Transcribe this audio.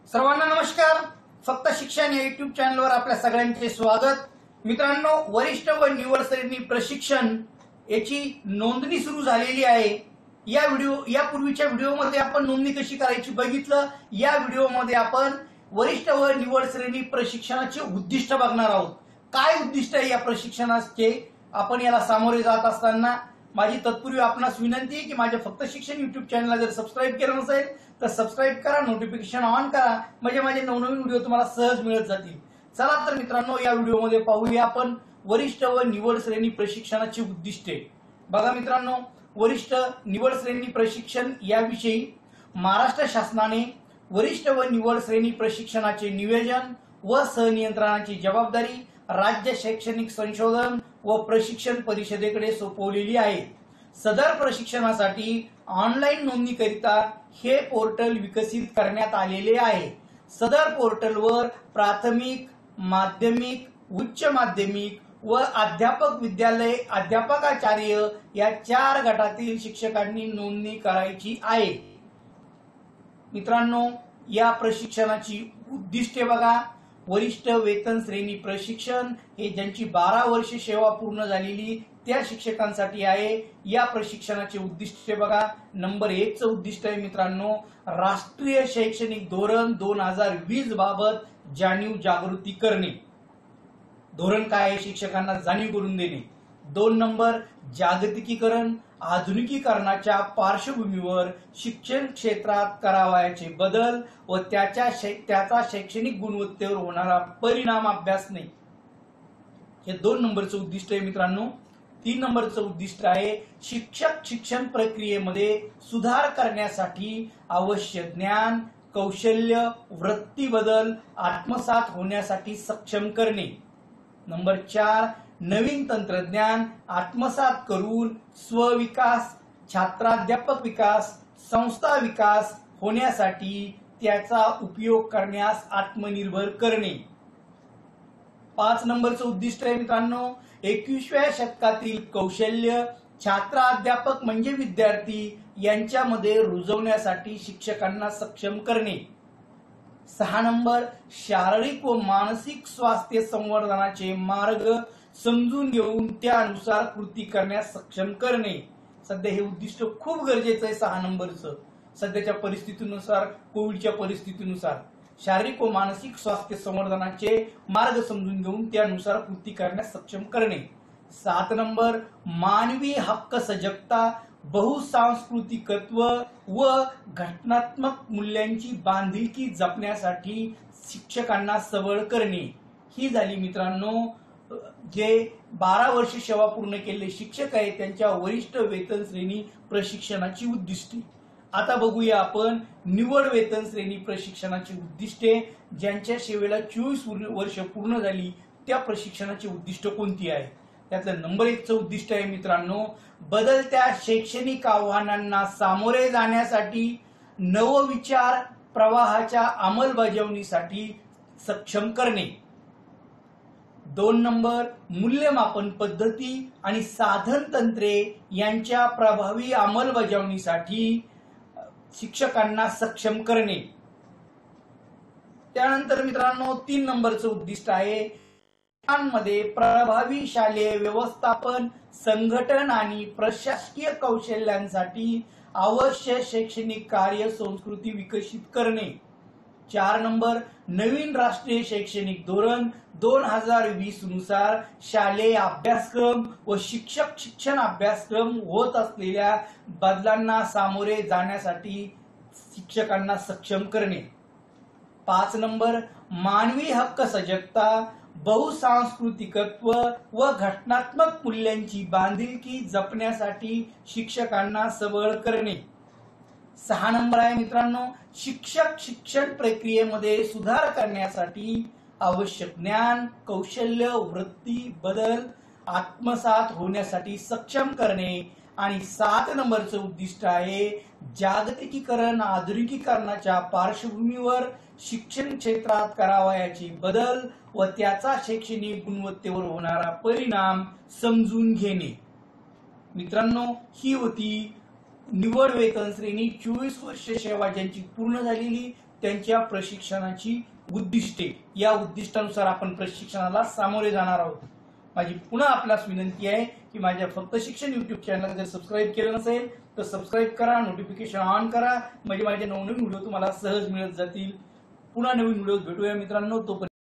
सर्वांना नमस्कार। फक्त शिक्षण या युट्यूब चॅनलवर आपल्या सगळ्यांचे स्वागत। मित्रांनो, वरिष्ठ व निवड श्रेणी प्रशिक्षण याची नोंदणी सुरू झालेली आहे। यापूर्वीच्या व्हिडिओमध्ये आपण नोंदणी कशी करायची बघितलं। या व्हिडिओमध्ये आपण वरिष्ठ व निवड श्रेणी प्रशिक्षणाचे उद्दिष्ट बघणार आहोत। काय उद्दिष्ट आहे या प्रशिक्षणाचे, आपण याला सामोरे जात असताना माझी तत्पूर्वी आपणास विनंती आहे की माझ्या फक्त शिक्षण युट्यूब चॅनलला जर सबस्क्राईब केलं नसेल तर सबस्क्राईब करा, नोटिफिकेशन ऑन करा, म्हणजे माझे नवनवीन व्हिडिओ तुम्हाला सहज मिळत जातील। चला तर मित्रांनो, या व्हिडिओमध्ये पाहूया आपण वरिष्ठ व निवड श्रेणी प्रशिक्षणाची उद्दिष्टे। बघा मित्रांनो, वरिष्ठ निवड श्रेणी प्रशिक्षण याविषयी महाराष्ट्र शासनाने वरिष्ठ व निवड श्रेणी प्रशिक्षणाचे नियोजन व सहनियंत्रणाची जबाबदारी राज्य शैक्षणिक संशोधन व प्रशिक्षण परिषदेकडे सोपवलेली आहे। सदर प्रशिक्षणासाठी ऑनलाईन नोंदणीकरिता हे पोर्टल विकसित करण्यात आलेले आहे। सदर पोर्टलवर प्राथमिक, माध्यमिक, उच्च माध्यमिक व अध्यापक विद्यालय अध्यापकाचार्य या 4 गटातील शिक्षकांनी नोंदणी करायची आहे। मित्रांनो, या प्रशिक्षणाची उद्दिष्टे बघा। वरिष्ठ वेतन श्रेणी प्रशिक्षण हे ज्यांची 12 वर्ष सेवा पूर्ण झालेली त्या शिक्षकांसाठी आहे। या प्रशिक्षणाचे उद्दिष्ट बघा। नंबर 1 चं उद्दिष्ट आहे मित्रांनो, राष्ट्रीय शैक्षणिक धोरण 2020 बाबत जाणीव जागृती करणे। धोरण काय आहे शिक्षकांना जाणीव करून देणे। 2 नंबर, जागतिकीकरण आधुनिकीकरणाच्या पार्श्वभूमीवर शिक्षण क्षेत्रात करावयाचे बदल व त्याचा शैक्षणिक गुणवत्तेवर होणारा परिणाम अभ्यासणे। हे 2 नंबरचं उद्दिष्ट आहे मित्रांनो। 3 नंबरचं उद्दिष्ट आहे शिक्षक शिक्षण प्रक्रियेमध्ये सुधार करण्यासाठी आवश्यक ज्ञान, कौशल्य, वृत्ती बदल आत्मसात होण्यासाठी सक्षम करणे। नंबर 4, नवीन तंत्रज्ञान आत्मसात करून स्वविकास, छात्राध्यापक विकास, संस्था विकास होण्यासाठी त्याचा उपयोग करण्यास आत्मनिर्भर करणे। 5 नंबरचं उद्दिष्ट आहे मित्रांनो, 21व्या शतकातील कौशल्य छात्राध्यापक म्हणजे विद्यार्थी यांच्यामध्ये रुजवण्यासाठी शिक्षकांना सक्षम करणे। 6 नंबर, शारीरिक व मानसिक स्वास्थ्य संवर्धनाचे मार्ग समजून घेऊन त्यानुसार कृती करण्यास सक्षम करणे। सध्या हे उद्दिष्ट खूप गरजेचं आहे 6 नंबरचं। सध्याच्या परिस्थितीनुसार, कोविडच्या परिस्थितीनुसार शारीरिक व मानसिक स्वास्थ्य संवर्धनाचे मार्ग समजून घेऊन त्यानुसार कृती करण्यास सक्षम करणे। 7 नंबर, मानवी हक्क सजगता, बहुसांस्कृतिकत्व व घटनात्मक मूल्यांची बांधिलकी जपण्यासाठी शिक्षकांना सबळ करणे। ही झाली मित्रांनो जे 12 वर्ष सेवा पूर्ण केलेले शिक्षक आहेत त्यांच्या वरिष्ठ वेतन श्रेणी प्रशिक्षणाची उद्दिष्टे। आता बघूया आपण निवड वेतन श्रेणी प्रशिक्षणाची उद्दिष्टे। ज्यांच्या सेवेला 24 वर्ष पूर्ण झाली त्या प्रशिक्षणाची उद्दिष्ट कोणती आहे। त्यातलं नंबर 1 चं उद्दिष्ट आहे मित्रांनो, बदलत्या शैक्षणिक आव्हानांना सामोरे जाण्यासाठी नवविचार प्रवाहाच्या अंमलबजावणीसाठी सक्षम करणे। 2 नंबर, मूल्यमापन पद्धती आणि साधन तंत्रे यांच्या प्रभावी अंमलबजावणीसाठी शिक्षकांना सक्षम करणे। त्यानंतर मित्रांनो 3 नंबरचं उद्दिष्ट आहे मध्ये प्रभावी शालेय व्यवस्थापन, संघटन आणि प्रशासकीय कौशल्यांसाठी आवश्यक शैक्षणिक कार्य संस्कृती विकसित करणे। 4 नंबर, नवीन राष्ट्रीय शैक्षणिक धोरण 2020 नुसार शालेय अभ्यासक्रम व शिक्षक शिक्षण अभ्यासक्रम होत असलेल्या बदलांना सामोरे जाण्यासाठी शिक्षकांना सक्षम करणे। 5 नंबर, मानवी हक्क सजगता, बहुसांस्कृतिकत्व व घटनात्मक मूल्यांची बांधिलकी जपण्यासाठी शिक्षकांना सबळ करणे। 6 नंबर आहे मित्रांनो, शिक्षक शिक्षण प्रक्रियेमध्ये सुधार करण्यासाठी आवश्यक ज्ञान, कौशल्य, वृत्ती बदल आत्मसात होण्यासाठी सक्षम करणे। आणि 7 नंबरचं उद्दिष्ट आहे जागतिकीकरण आधुनिकीकरणाच्या पार्श्वभूमीवर शिक्षण क्षेत्रात करावयाचे बदल व त्याचा शैक्षणिक गुणवत्तेवर होणारा परिणाम समजून घेणे। मित्रांनो, ही होती निवड वेतन श्रेणी 24 वर्ष सेवा ज्यांची पूर्ण झालेली त्यांच्या प्रशिक्षणाची उद्दिष्टे, या उद्दिष्टानुसार आपण प्रशिक्षणाला सामोरे जाणार आहोत. माझी पुन्हा आपल्यास विनंती आहे की माझ्या फक्त शिक्षण युट्यूब चॅनल जर सबस्क्राईब केलं नसेल तर सबस्क्राईब करा, नोटिफिकेशन ऑन करा, म्हणजे माझे नवनवीन व्हिडिओ तुम्हाला सहज मिळत जातील. पुन्हा नवीन व्हिडिओ भेटूया मित्रांनो. तोपर्यंत